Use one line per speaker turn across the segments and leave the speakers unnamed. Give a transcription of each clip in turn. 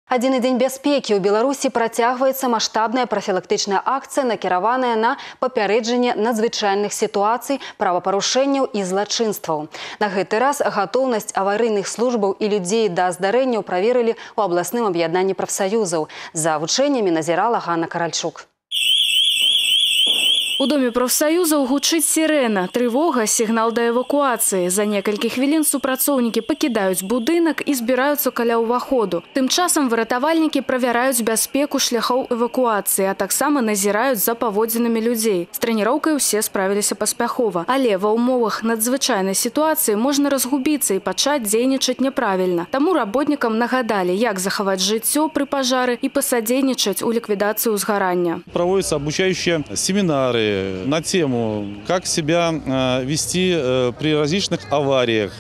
Адзіны дзень бяспекі ў Беларусі працягваецца маштабная прафілактычная акцыя, накіраваная на папярэджанне надзвычайных сітуацый, правапарушэнняў і злачынстваў. На гэты раз гатоўнасць аварыйных службаў і людзей да здарэнняў праверылі ў абласным аб'яднанні прафсаюзаў. За вучэннямі назірала Ганна Каральчук.
У доме профсоюзаў гучыць сірена, трывога, сігнал да эвакуацыі. За некалькі хвілін супрацоўнікі пакідаюць будынак і збіраюцца каля ўваходу. Тым часам выратавальнікі правяраюць бяспеку шляхоў эвакуацыі, а таксама назіраюць за паводзінамі людзей. З трэніроўкай усе справіліся паспяхова. Але ва ўмовах надзвычайнай сітуацыі можна разгубіцца і пачаць дзейнічаць няправільна. Таму работнікам нагадалі, як захаваць жыццё пры пажары і пасадзейнічаць у ліквідацыі ўзгарання.
Проводятся обучающие семинары на тему, как себя вести при различных авариях,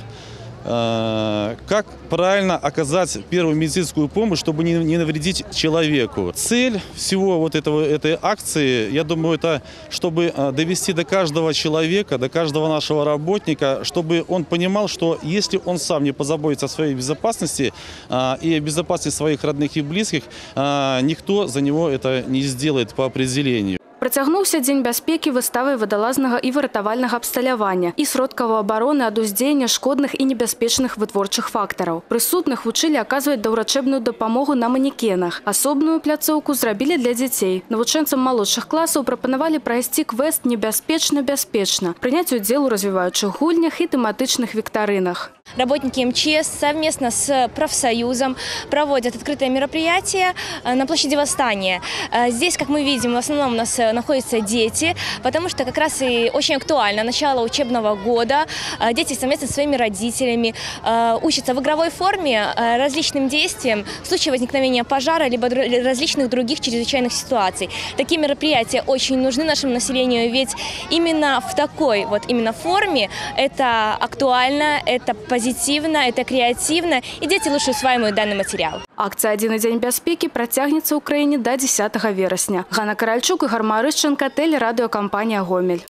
как правильно оказать первую медицинскую помощь, чтобы не навредить человеку. Цель всего этой акции, я думаю, это чтобы довести до каждого человека, до каждого нашего работника, чтобы он понимал, что если он сам не позаботится о своей безопасности и о безопасности своих родных и близких, никто за него это не сделает по определению.
Працягнуўся дзень бяспекі выставай вадалазнага і выратавальнага абсталявання і сродкаў абароны ад уздзеяння шкодных і небяспечных вытворчых фактараў. Прысутных вучылі аказваць даўрачэбную дапамогу на манекенах. Асобную пляцоўку зрабілі для дзяцей. Навучэнцам малодшых класаў прапанавалі прайсці квест «Небяспечна-бяспечна», прыняць удзел у развіваючых гульнях і тэматычных віктарынах.
Работники МЧС совместно с профсоюзом проводят открытое мероприятие на площади Восстания. Здесь, как мы видим, в основном у нас находятся дети, потому что как раз и очень актуально начало учебного года. Дети совместно со своими родителями учатся в игровой форме различным действиям в случае возникновения пожара либо различных других чрезвычайных ситуаций. Такие мероприятия очень нужны нашему населению, ведь именно в такой именно форме это актуально, это позитивно, это креативно, и дети лучше усваивают данный материал.
Акция «Адзіны дзень бяспекі» працягнецца ў краіне до 10 верасня. Ганна Каральчук, Игорь Марышченко, телерадиокомпания «Гомель».